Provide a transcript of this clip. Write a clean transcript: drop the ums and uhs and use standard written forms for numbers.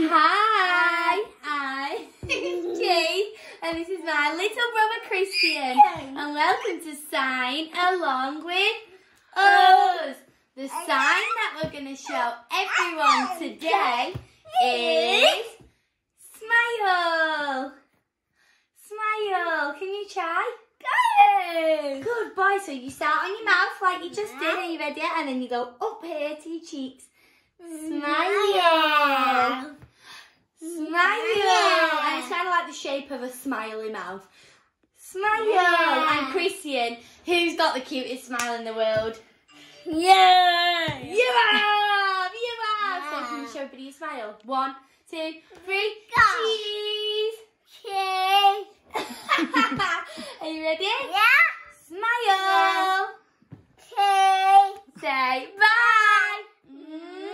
Hi, I'm Jade, and this is my little brother Christian, and welcome to Sign Along with Us. The sign that we're going to show everyone today is smile. Smile. Can you try? Go. Good boy. So you start on your mouth like you just did. Are you ready? And then you go up here to your cheeks. Smile. Smile. And it's kind of like the shape of a smiley mouth. Smile. And Christian, who's got the cutest smile in the world? Yeah. You have. You have. So can you show everybody your smile? 1, 2, 3. Cheese. Okay. Are you ready? Yeah. Smile. Okay. Say bye.